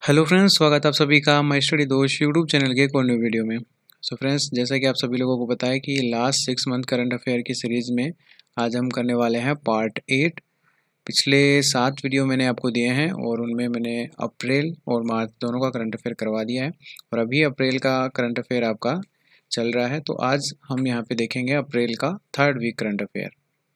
Hello friends, स्वागत है आप सभी का माई स्टडी दोस्त यूट्यूब चैनल के एक और न्यू वीडियो में। सो फ्रेंड्स, जैसा कि आप सभी लोगों को पता है कि लास्ट 6 मंथ करंट अफेयर की सीरीज़ में आज हम करने वाले हैं पार्ट 8। पिछले 7 वीडियो मैंने आपको दिए हैं और उनमें मैंने अप्रैल और मार्च दोनों का करंट अफेयर करवा दिया है और अभी अप्रैल का करंट अफेयर आपका चल रहा है। तो आज हम यहाँ पे देखेंगे अप्रैल का 3rd वीक करंट अफेयर।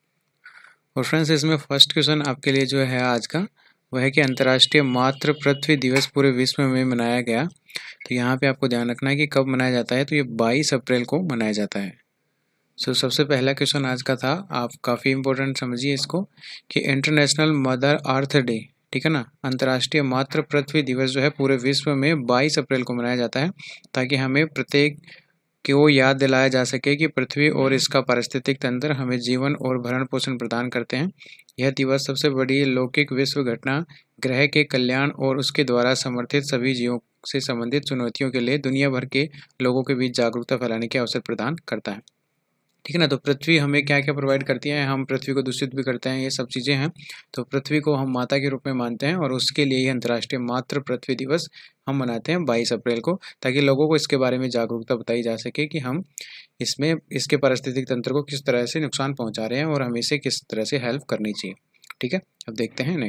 और फ्रेंड्स, इसमें फर्स्ट क्वेश्चन आपके लिए जो है आज का वह है कि अंतर्राष्ट्रीय मातृ पृथ्वी दिवस पूरे विश्व में मनाया गया। तो यहाँ पे आपको ध्यान रखना है कि कब मनाया जाता है। तो ये 22 अप्रैल को मनाया जाता है। सबसे पहला क्वेश्चन आज का था, आप काफ़ी इंपॉर्टेंट समझिए इसको, कि इंटरनेशनल मदर अर्थ डे, ठीक है ना, अंतर्राष्ट्रीय मातृ पृथ्वी दिवस जो है पूरे विश्व में 22 अप्रैल को मनाया जाता है ताकि हमें प्रत्येक को याद दिलाया जा सके कि पृथ्वी और इसका पारिस्थितिक तंत्र हमें जीवन और भरण पोषण प्रदान करते हैं। यह दिवस सबसे बड़ी लौकिक विश्व घटना ग्रह के कल्याण और उसके द्वारा समर्थित सभी जीवों से संबंधित चुनौतियों के लिए दुनिया भर के लोगों के बीच जागरूकता फैलाने के अवसर प्रदान करता है। ठीक है ना। तो पृथ्वी हमें क्या क्या प्रोवाइड करती है, हम पृथ्वी को दूषित भी करते हैं, ये सब चीज़ें हैं। तो पृथ्वी को हम माता के रूप में मानते हैं और उसके लिए ही अंतर्राष्ट्रीय मातृ पृथ्वी दिवस हम मनाते हैं 22 अप्रैल को, ताकि लोगों को इसके बारे में जागरूकता बताई जा सके कि हम इसमें इसके पारिस्थितिक तंत्र को किस तरह से नुकसान पहुंचा रहे हैं और हमें इसे किस तरह से हेल्प करनी चाहिए। ठीक है, अब देखते हैं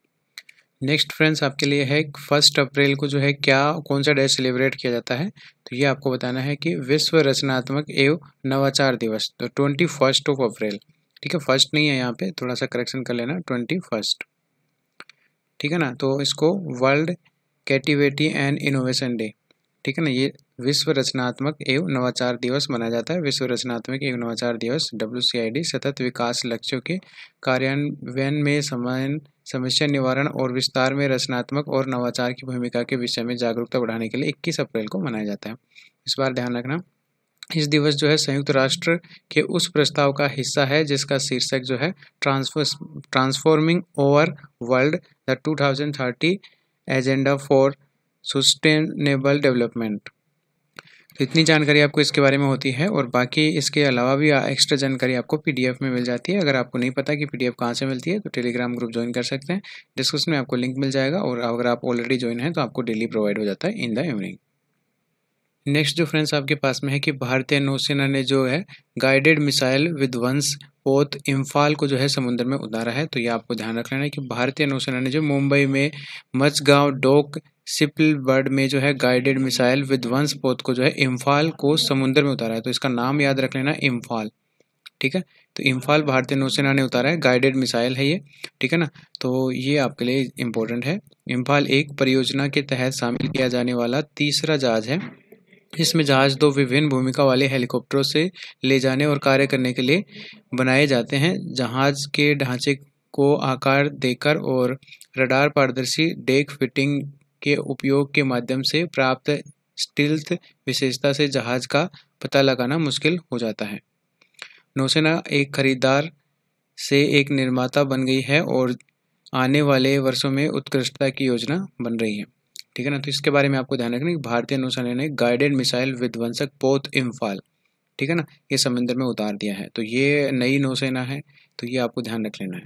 नेक्स्ट फ्रेंड्स, आपके लिए है 1 अप्रैल को जो है क्या कौन सा डे सेलिब्रेट किया जाता है। तो ये आपको बताना है कि विश्व रचनात्मक एवं नवाचार दिवस, तो 21 अप्रैल। ठीक है, फर्स्ट नहीं है, यहाँ पे थोड़ा सा करेक्शन कर लेना, 21। ठीक है ना। तो इसको world creativity and innovation day, ठीक है ना, ये विश्व रचनात्मक एवं नवाचार दिवस मनाया जाता है। विश्व रचनात्मक एवं नवाचार दिवस WCID सतत विकास लक्ष्यों के कार्यान्वयन में समान समस्या निवारण और विस्तार में रचनात्मक और नवाचार की भूमिका के विषय में जागरूकता बढ़ाने के लिए 21 अप्रैल को मनाया जाता है। इस बार ध्यान रखना, इस दिवस जो है संयुक्त राष्ट्र के उस प्रस्ताव का हिस्सा है जिसका शीर्षक जो है transforming over world the 2030 agenda for sustainable development. तो इतनी जानकारी आपको इसके बारे में होती है और बाकी इसके अलावा भी एक्स्ट्रा जानकारी आपको PDF में मिल जाती है। अगर आपको नहीं पता कि PDF कहाँ से मिलती है तो टेलीग्राम ग्रुप ज्वाइन कर सकते हैं, डिस्क्रिप्शन में आपको लिंक मिल जाएगा और अगर आप ऑलरेडी ज्वाइन हैं तो आपको डेली प्रोवाइड हो जाता है इन द इवनिंग। नेक्स्ट जो फ्रेंड्स आपके पास में है कि भारतीय नौसेना ने जो है गाइडेड मिसाइल विध्वंस पोत इम्फाल को जो है समुद्र में उतारा है। तो ये आपको ध्यान रख लेना है कि भारतीय नौसेना ने जो मुंबई में मचगांव डोक शिपबर्ड में जो है गाइडेड मिसाइल विध्वंस पोत को जो है इम्फाल को समुद्र में उतारा है। तो इसका नाम याद रख लेना, इम्फाल। ठीक है, तो इम्फाल भारतीय नौसेना ने उतारा है, गाइडेड मिसाइल है ये। ठीक है ना, तो ये आपके लिए इम्पोर्टेंट है। इम्फाल एक परियोजना के तहत शामिल किया जाने वाला तीसरा जहाज है। इसमें जहाज 2 विभिन्न भूमिका वाले हेलीकॉप्टरों से ले जाने और कार्य करने के लिए बनाए जाते हैं। जहाज के ढांचे को आकार देकर और रडार पारदर्शी डेक फिटिंग के उपयोग के माध्यम से प्राप्त स्टील्थ विशेषता से जहाज का पता लगाना मुश्किल हो जाता है। नौसेना एक खरीदार से एक निर्माता बन गई है और आने वाले वर्षों में उत्कृष्टता की योजना बन रही है। ठीक है ना, तो इसके बारे में आपको ध्यान रखना कि भारतीय नौसेना ने गाइडेड मिसाइल विध्वंसक पोत इम्फाल, ठीक है ना, ये समुद्र में उतार दिया है। तो ये नई नौसेना है, तो ये आपको ध्यान रख लेना है।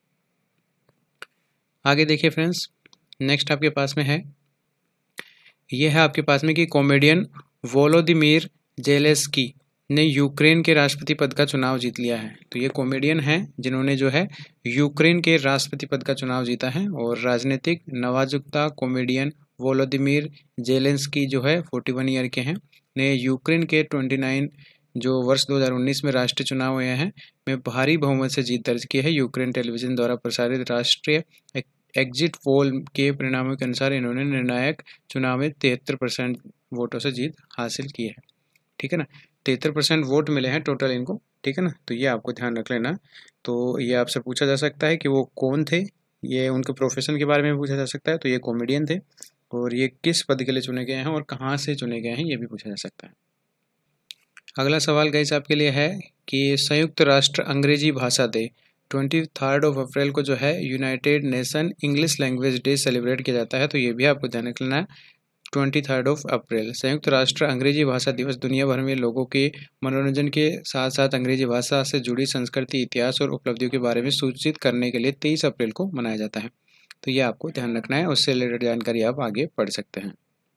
आगे देखिए फ्रेंड्स, नेक्स्ट आपके पास में है, ये है आपके पास में कि कॉमेडियन वोलोदिमीर जेलेंस्की ने यूक्रेन के राष्ट्रपति पद का चुनाव जीत लिया है। तो ये कॉमेडियन हैं जिन्होंने जो है यूक्रेन के राष्ट्रपति पद का चुनाव जीता है और राजनीतिक नवाजुकता कॉमेडियन वोलोदिमीर जेलेंस्की जो है 41 ईयर के हैं, ने यूक्रेन के 29 जो वर्ष 2019 में राष्ट्रीय चुनाव हुए हैं में भारी बहुमत से जीत दर्ज की है। यूक्रेन टेलीविजन द्वारा प्रसारित राष्ट्रीय एग्जिट पोल के परिणामों के अनुसार इन्होंने निर्णायक चुनाव में 73% वोटों से जीत हासिल की है। ठीक है ना, 73% वोट मिले हैं टोटल इनको। ठीक है ना, तो ये आपको ध्यान रख लेना। तो ये आपसे पूछा जा सकता है कि वो कौन थे, ये उनके प्रोफेशन के बारे में पूछा जा सकता है। तो ये कॉमेडियन थे और ये किस पद के लिए चुने गए हैं और कहाँ से चुने गए हैं, ये भी पूछा जा सकता है। अगला सवाल गाइस आपके लिए है कि संयुक्त राष्ट्र अंग्रेजी भाषा डे 23 अप्रैल को जो है United Nation English language day celebrate किया जाता है। तो ये भी आपको ध्यान रखना है, 23 अप्रैल संयुक्त राष्ट्र अंग्रेजी भाषा दिवस दुनिया भर में लोगों के मनोरंजन के साथ साथ अंग्रेजी भाषा से जुड़ी संस्कृति, इतिहास और उपलब्धियों के बारे में सूचित करने के लिए 23 अप्रैल को मनाया जाता है। तो ये आपको ध्यान रखना है, उससे रिलेटेड जानकारी आप आगे पढ़ सकते हैं।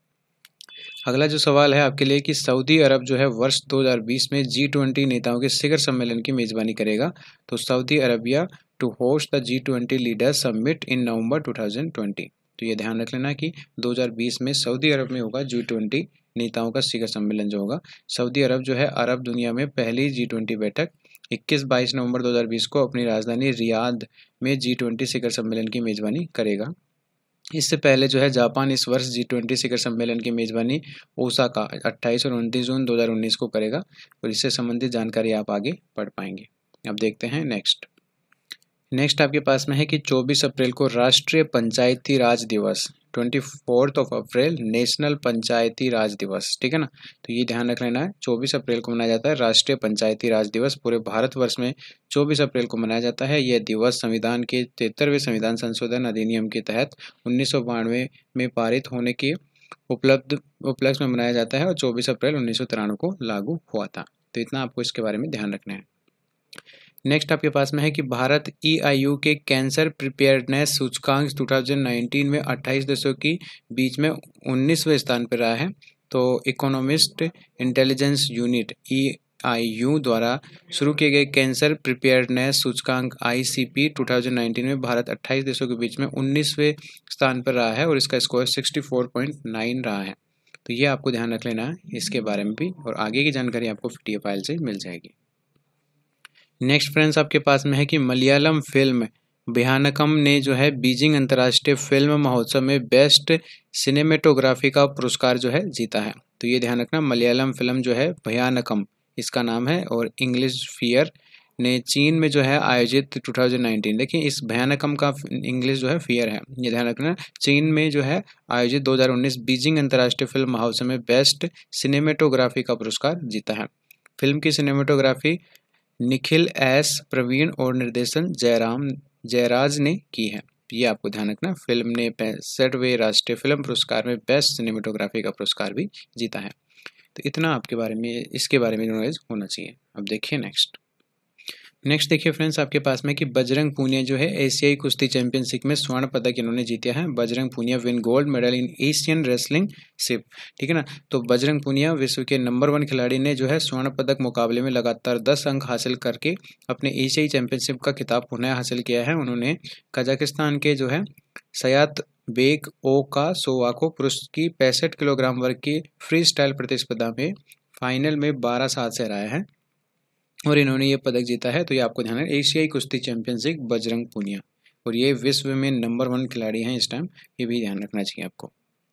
अगला जो सवाल है आपके लिए कि सऊदी अरब जो है वर्ष 2020 में G20 नेताओं के शिखर सम्मेलन की मेजबानी करेगा। तो Saudi Arabia to host the G20 leaders summit in November 2020। तो ये ध्यान रख लेना कि 2020 में सऊदी अरब में होगा G20 नेताओं का शिखर सम्मेलन जो होगा। सऊदी अरब जो है अरब दुनिया में पहली G20 बैठक 21-22 नवंबर 2020 को अपनी राजधानी रियाद में G20 शिखर सम्मेलन की मेजबानी करेगा। इससे पहले जो है जापान इस वर्ष G20 शिखर सम्मेलन की मेजबानी ओसाका 28 और 29 जून 2019 को करेगा, और इससे संबंधित जानकारी आप आगे पढ़ पाएंगे। अब देखते हैं नेक्स्ट आपके पास में है कि 24 अप्रैल को राष्ट्रीय पंचायती राज दिवस, 24 अप्रैल नेशनल पंचायती राज दिवस, ठीक है ना। तो ये ध्यान रख लेना है, 24 अप्रैल को मनाया जाता है राष्ट्रीय पंचायती राज दिवस। पूरे भारतवर्ष में 24 अप्रैल को मनाया जाता है। यह दिवस संविधान के 73वें संविधान संशोधन अधिनियम के तहत 1992 में पारित होने के उपलक्ष्य में मनाया जाता है और 24 अप्रैल 1993 को लागू हुआ था। तो इतना आपको इसके बारे में ध्यान रखना है। नेक्स्ट आपके पास में है कि भारत EIU के कैंसर प्रिपेयर्डनेस सूचकांक 2019 में 28 देशों की बीच में 19वें स्थान पर रहा है। तो इकोनॉमिस्ट इंटेलिजेंस यूनिट EIU द्वारा शुरू किए गए कैंसर प्रिपेयर्डनेस सूचकांक ICP 2019 में भारत 28 देशों के बीच में 19वें स्थान पर रहा है और इसका स्कोर 64.9 रहा है। तो ये आपको ध्यान रख लेना है इसके बारे में भी, और आगे की जानकारी आपको PDF फाइल से मिल जाएगी। नेक्स्ट फ्रेंड्स आपके पास में है कि मलयालम फिल्म भयानकम ने जो है बीजिंग अंतर्राष्ट्रीय फिल्म महोत्सव में बेस्ट सिनेमेटोग्राफी का पुरस्कार जो है जीता है। तो ये ध्यान रखना, मलयालम फिल्म जो है भयानकम इसका नाम है, और इंग्लिश फियर ने चीन में जो है आयोजित 2019, देखिए इस भयानकम का इंग्लिश जो है फियर है, ये ध्यान रखना, चीन में जो है आयोजित 2019 बीजिंग अंतर्राष्ट्रीय फिल्म महोत्सव में बेस्ट सिनेमेटोग्राफी का पुरस्कार जीता है। फिल्म की सिनेमेटोग्राफी निखिल एस प्रवीण और निर्देशन जयराज ने की है। ये आपको ध्यान रखना, फिल्म ने 65वें राष्ट्रीय फिल्म पुरस्कार में बेस्ट सिनेमेटोग्राफी का पुरस्कार भी जीता है। तो इतना आपके बारे में इसके बारे में नॉलेज होना चाहिए। अब देखिए नेक्स्ट देखिए फ्रेंड्स आपके पास में कि बजरंग पूनिया जो है एशियाई कुश्ती चैंपियनशिप में स्वर्ण पदक इन्होंने जीता है। Bajrang Punia win gold medal in Asian wrestling ship, ठीक है ना। तो बजरंग पूनिया विश्व के नंबर 1 खिलाड़ी ने जो है स्वर्ण पदक मुकाबले में लगातार 10 अंक हासिल करके अपने एशियाई चैंपियनशिप का खिताब पुनः हासिल किया है। उन्होंने कजाकिस्तान के जो है सयात बेग ओकासोवा को पुरुष की 65 किलोग्राम वर्ग की फ्री स्टाइल प्रतिस्पर्धा में फाइनल में 12-7 से हराया है और इन्होंने ये पदक जीता है। तो ये आपको ध्यान है, एशियाई कुश्ती चैंपियनशिप बजरंग पूनिया, और ये विश्व में नंबर 1 खिलाड़ी हैं इस टाइम, ये भी ध्यान रखना चाहिए आपको।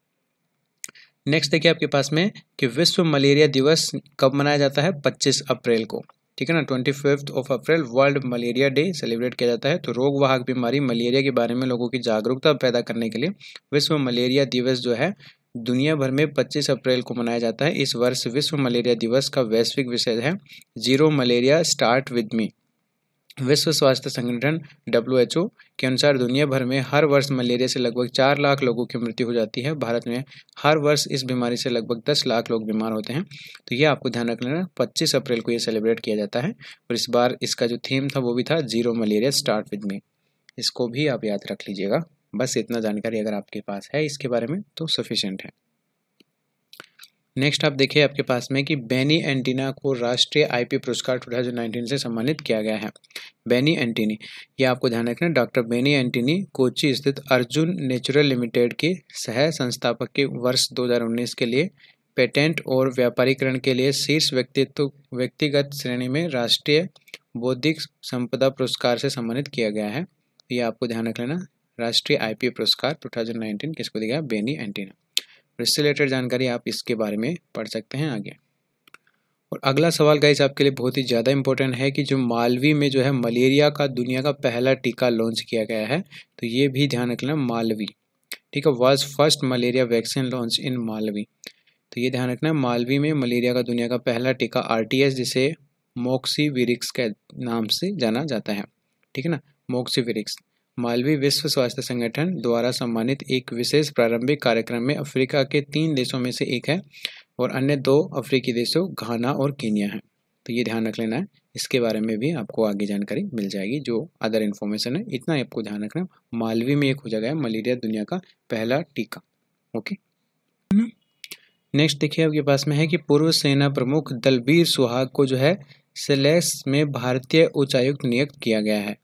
नेक्स्ट देखिए आपके पास में कि विश्व मलेरिया दिवस कब मनाया जाता है, 25 अप्रैल को, ठीक है ना। 25 April world malaria day celebrate किया जाता है। तो रोग वाहक बीमारी मलेरिया के बारे में लोगों की जागरूकता पैदा करने के लिए विश्व मलेरिया दिवस जो है दुनिया भर में 25 अप्रैल को मनाया जाता है। इस वर्ष विश्व मलेरिया दिवस का वैश्विक विषय है zero malaria start with me. विश्व स्वास्थ्य संगठन WHO के अनुसार दुनिया भर में हर वर्ष मलेरिया से लगभग 4 लाख लोगों की मृत्यु हो जाती है। भारत में हर वर्ष इस बीमारी से लगभग 10 लाख लोग बीमार होते हैं। तो ये आपको ध्यान रख लेना, 25 अप्रैल को ये सेलिब्रेट किया जाता है। और इस बार इसका जो थीम था वो भी था zero malaria start with me, इसको भी आप याद रख लीजिएगा। बस इतना जानकारी अगर आपके पास है इसके बारे में तो सफिशिएंट है। नेक्स्ट आप देखिए आपके पास में कि बेनी एंटीना को राष्ट्रीय IP पुरस्कार 2019 से सम्मानित किया गया है। बेनी एंटीनी, ये आपको ध्यान रखना, डॉक्टर बेनी एंटीनी कोची स्थित अर्जुन नेचुरल लिमिटेड के सह संस्थापक के वर्ष 2019 के लिए पेटेंट और व्यापारीकरण के लिए शीर्ष व्यक्तिगत श्रेणी में राष्ट्रीय बौद्धिक संपदा पुरस्कार से सम्मानित किया गया है। ये आपको ध्यान रख लेना, राष्ट्रीय IP पुरस्कार 2019 किसको दिया, बेनी एंटीना। इससे रिलेटेड जानकारी आप इसके बारे में पढ़ सकते हैं आगे। और अगला सवाल गाइस आपके लिए बहुत ही ज़्यादा इंपॉर्टेंट है कि जो मालवी में जो है मलेरिया का दुनिया का पहला टीका लॉन्च किया गया है। तो ये भी ध्यान रखना, मालवी, ठीक है, was first malaria vaccine launch in Malawi. तो ये ध्यान रखना, मालवी में मलेरिया का दुनिया का पहला टीका RTS जिसे मोक्सीविरिक्स के नाम से जाना जाता है, ठीक है ना, मोक्सीविरिक्स। मालवी विश्व स्वास्थ्य संगठन द्वारा सम्मानित एक विशेष प्रारंभिक कार्यक्रम में अफ्रीका के 3 देशों में से एक है और अन्य 2 अफ्रीकी देशों घाना और कीनिया है। तो ये ध्यान रख लेना है, इसके बारे में भी आपको आगे जानकारी मिल जाएगी जो अदर इन्फॉर्मेशन है। इतना आपको ध्यान रखना, मालवी में एक हो जाएगा मलेरिया दुनिया का पहला टीका। ओके, नेक्स्ट देखिए आपके पास में है कि पूर्व सेना प्रमुख दलबीर सुहाग को जो है सेलेस में भारतीय उच्चायुक्त नियुक्त किया गया है।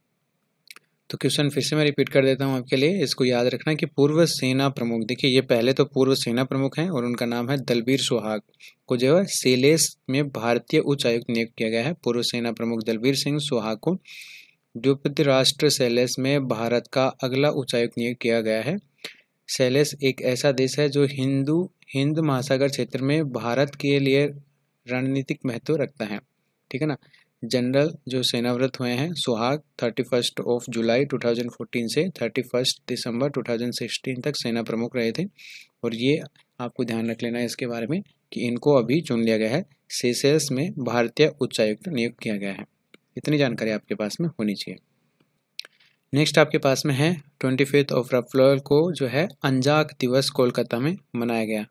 तो क्वेश्चन फिर से मैं रिपीट कर देता हूं आपके लिए, इसको याद रखना कि पूर्व सेना प्रमुख, देखिए ये पहले तो पूर्व सेना प्रमुख हैं और उनका नाम है दलबीर सुहाग को जो है सेलेस में भारतीय उच्चायुक्त नियुक्त किया गया है। पूर्व सेना प्रमुख दलबीर सिंह सुहाग को द्वीपीय राष्ट्र सेलेस में भारत का अगला उच्चायुक्त नियुक्त किया गया है। सेलेस एक ऐसा देश है जो हिंद महासागर क्षेत्र में भारत के लिए रणनीतिक महत्व रखता है। ठीक है ना। जनरल जो सेनाव्रत हुए हैं सुहाग 31 जुलाई 2014 से 31 दिसंबर 2016 तक सेना प्रमुख रहे थे। और ये आपको ध्यान रख लेना है इसके बारे में कि इनको अभी चुन लिया गया है, सेशेल्स में भारतीय उच्चायुक्त नियुक्त किया गया है। इतनी जानकारी आपके पास में होनी चाहिए। नेक्स्ट आपके पास में है 25 अप्रैल को जो है अंजाक दिवस कोलकाता में मनाया गया।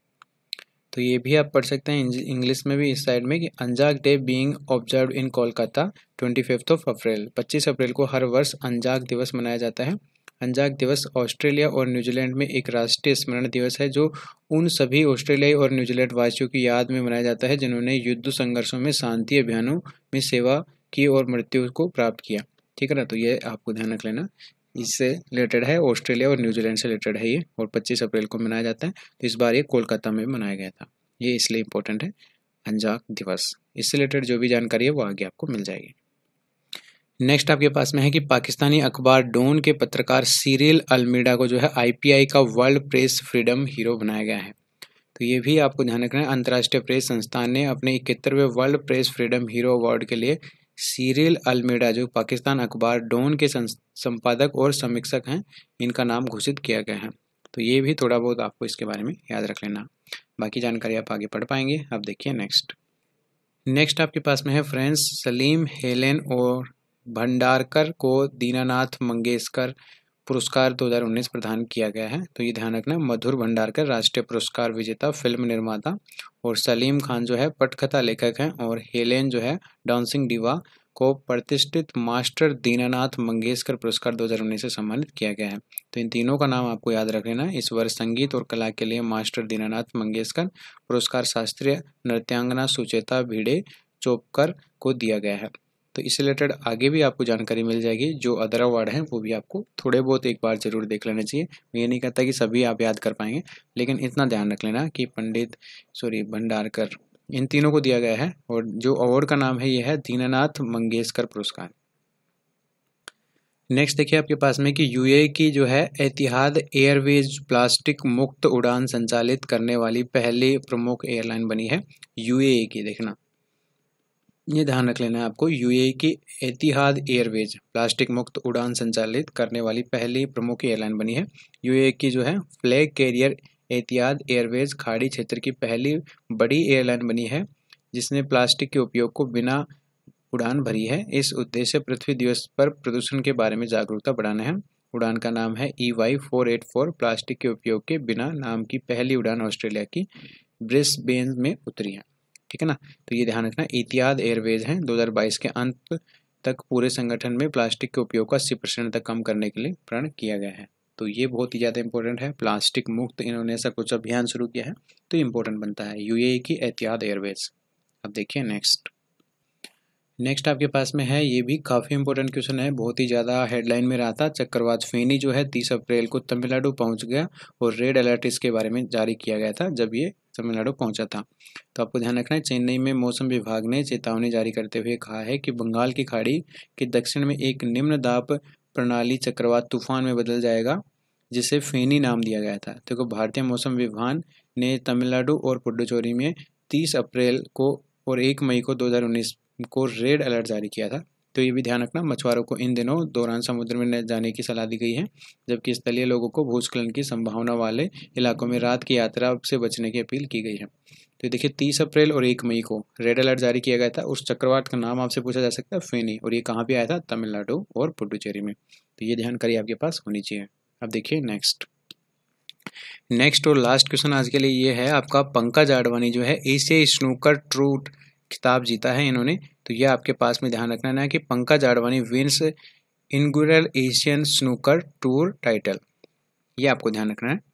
तो ये भी आप पढ़ सकते हैं इंग्लिश में भी इस साइड में कि Anzac day being observe in Kolkata 25 अप्रैल। 25 अप्रैल को हर वर्ष अंजाक दिवस मनाया जाता है। अंजाक दिवस ऑस्ट्रेलिया और न्यूजीलैंड में एक राष्ट्रीय स्मरण दिवस है जो उन सभी ऑस्ट्रेलियाई और न्यूजीलैंड वासियों की याद में मनाया जाता है जिन्होंने युद्ध संघर्षों में शांति अभियानों में सेवा की और मृत्यु को प्राप्त किया। ठीक है ना। तो ये आपको ध्यान रख लेना, इससे रिलेटेड है, ऑस्ट्रेलिया और न्यूजीलैंड से रिलेटेड है ये, और 25 अप्रैल को मनाया जाता है। तो इस बार ये कोलकाता में मनाया गया था, ये इसलिए इम्पोर्टेंट है अंजाक दिवस। इससे रिलेटेड जो भी जानकारी है वो आगे आपको मिल जाएगी। नेक्स्ट आपके पास में है कि पाकिस्तानी अखबार डॉन के पत्रकार सीरिल अल्मीडा को जो है IPI का वर्ल्ड प्रेस फ्रीडम हीरो बनाया गया है। तो ये भी आपको ध्यान रखना है, अंतर्राष्ट्रीय प्रेस संस्थान ने अपने 71वें world press freedom hero award के लिए सीरिल अल्मीडा जो पाकिस्तान अखबार डॉन के संपादक और समीक्षक हैं, इनका नाम घोषित किया गया है। तो ये भी थोड़ा बहुत आपको इसके बारे में याद रख लेना, बाकी जानकारी आप आगे पढ़ पाएंगे। अब देखिए नेक्स्ट आपके पास में है फ्रेंड्स, सलीम हेलेन और भंडारकर को दीनानाथ मंगेशकर पुरस्कार 2019 प्रदान किया गया है। तो ये ध्यान रखना, मधुर भंडारकर राष्ट्रीय पुरस्कार विजेता फिल्म निर्माता और सलीम खान जो है पटकथा लेखक हैं और हेलेन जो है डांसिंग डिवा को प्रतिष्ठित मास्टर दीनानाथ मंगेशकर पुरस्कार 2019 से सम्मानित किया गया है। तो इन तीनों का नाम आपको याद रख लेना। इस वर्ष संगीत और कला के लिए मास्टर दीनानाथ मंगेशकर पुरस्कार शास्त्रीय नृत्यांगना सुचेता भिड़े चोपकर को दिया गया है। तो इससे रिलेटेड आगे भी आपको जानकारी मिल जाएगी, जो अदर अवार्ड हैं वो भी आपको थोड़े बहुत एक बार जरूर देख लेना चाहिए। मैं ये नहीं कहता कि सभी आप याद कर पाएंगे, लेकिन इतना ध्यान रख लेना कि भंडारकर, इन तीनों को दिया गया है और जो अवार्ड का नाम है ये है दीनानाथ मंगेशकर पुरस्कार। नेक्स्ट देखिए आपके पास में कि UAE की जो है एतिहाद एयरवेज प्लास्टिक मुक्त उड़ान संचालित करने वाली पहली प्रमुख एयरलाइन बनी है। UAE की, देखना ये ध्यान रख लेना है आपको, UAE की एतिहाद एयरवेज प्लास्टिक मुक्त उड़ान संचालित करने वाली पहली प्रमुख एयरलाइन बनी है। UAE की जो है फ्लैग कैरियर एतिहाद एयरवेज खाड़ी क्षेत्र की पहली बड़ी एयरलाइन बनी है जिसने प्लास्टिक के उपयोग को बिना उड़ान भरी है। इस उद्देश्य पृथ्वी दिवस पर प्रदूषण के बारे में जागरूकता बढ़ाना है। उड़ान का नाम है EY484। प्लास्टिक के उपयोग के बिना नाम की पहली उड़ान ऑस्ट्रेलिया की ब्रिस्बेन में उतरी है। ठीक है ना। तो ये ध्यान रखना, एतिहाद एयरवेज है 2022 के अंत तक पूरे संगठन में प्लास्टिक के उपयोग को 80% तक कम करने के लिए प्रण किया गया है। तो ये बहुत ही ज़्यादा इंपॉर्टेंट है, प्लास्टिक मुक्त इन्होंने ऐसा कुछ अभियान शुरू किया है, तो इंपॉर्टेंट बनता है UAE की एतिहाद एयरवेज। अब देखिए नेक्स्ट आपके पास में है, ये भी काफ़ी इंपॉर्टेंट क्वेश्चन है, बहुत ही ज़्यादा हेडलाइन में रहा था। चक्रवात फेनी जो है 30 अप्रैल को तमिलनाडु पहुंच गया और रेड अलर्ट इसके बारे में जारी किया गया था जब ये तमिलनाडु पहुंचा था। तो आपको ध्यान रखना है, चेन्नई में मौसम विभाग ने चेतावनी जारी करते हुए कहा है कि बंगाल की खाड़ी के दक्षिण में एक निम्न दाब प्रणाली चक्रवात तूफान में बदल जाएगा, जिसे फेनी नाम दिया गया था। तो भारतीय मौसम विभाग ने तमिलनाडु और पुडुचेरी में 30 अप्रैल को और 1 मई को 2019 को रेड अलर्ट जारी किया था। तो ये भी ध्यान रखना, मछुआरों को इन दिनों दौरान समुद्र में न जाने की सलाह दी गई है, जबकि स्थलीय लोगों को भूस्खलन की संभावना वाले इलाकों में रात की यात्रा से बचने की अपील की गई है। तो देखिए 30 अप्रैल और 1 मई को रेड अलर्ट जारी किया गया था। उस चक्रवात का नाम आपसे पूछा जा सकता है फेनी, और ये कहाँ पे आया था, तमिलनाडु और पुडुचेरी में। तो ये जानकारी आपके पास होनी चाहिए। अब देखिए नेक्स्ट और लास्ट क्वेश्चन आज के लिए ये है आपका, पंकज आडवाणी जो है एशियाई स्नूकर ट्रूट खिताब जीता है इन्होंने तो ये आपके पास में ध्यान रखना है कि Pankaj Advani wins inaugural Asian snooker tour title, ये आपको ध्यान रखना है।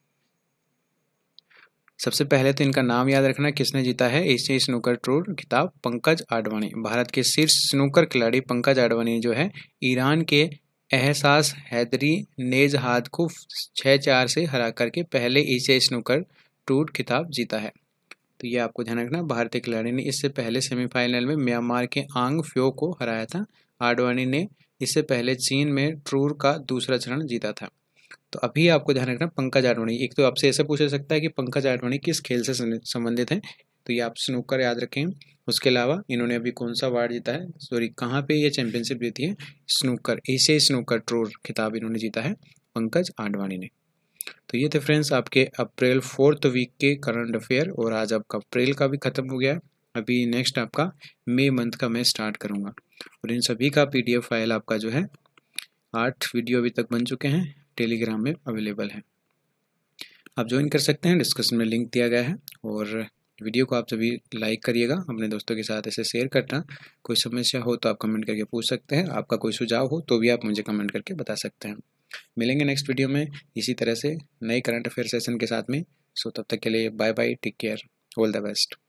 सबसे पहले तो इनका नाम याद रखना, किसने जीता है एशियाई स्नूकर टूर खिताब? पंकज आडवाणी। भारत के शीर्ष स्नूकर खिलाड़ी पंकज आडवाणी जो है ईरान के एहसास हैदरी नेजहाद को 6-4 से हरा करके पहले एशियाई स्नूकर टूर खिताब जीता है। तो ये आपको ध्यान रखना, भारतीय खिलाड़ी ने इससे पहले सेमीफाइनल में म्यांमार के आंग फ्यो को हराया था। आडवाणी ने इससे पहले चीन में टूर का दूसरा चरण जीता था। तो अभी आपको ध्यान रखना पंकज आडवाणी, एक तो आपसे ऐसा पूछा सकता है कि पंकज आडवाणी किस खेल से संबंधित है, तो ये आप स्नूकर याद रखें। उसके अलावा इन्होंने अभी कौन सा अवार्ड जीता है, सॉरी कहाँ पे ये चैंपियनशिप जीती है? स्नूकर, एशियाई स्नूकर टूर खिताब इन्होंने जीता है पंकज आडवाणी ने। तो ये थे फ्रेंड्स आपके अप्रैल 4th वीक के करंट अफेयर, और आज आपका अप्रैल का भी खत्म हो गया है। अभी नेक्स्ट आपका मई मंथ का मैं स्टार्ट करूँगा, और इन सभी का PDF फाइल आपका जो है 8 वीडियो अभी तक बन चुके हैं, टेलीग्राम में अवेलेबल है, आप ज्वाइन कर सकते हैं। डिस्क्रिप्शन में लिंक दिया गया है, और वीडियो को आप सभी लाइक करिएगा, अपने दोस्तों के साथ ऐसे शेयर करना। कोई समस्या हो तो आप कमेंट करके पूछ सकते हैं, आपका कोई सुझाव हो तो भी आप मुझे कमेंट करके बता सकते हैं। मिलेंगे नेक्स्ट वीडियो में इसी तरह से नए करंट अफेयर सेशन के साथ में। सो तब तक के लिए bye bye, take care, all the best.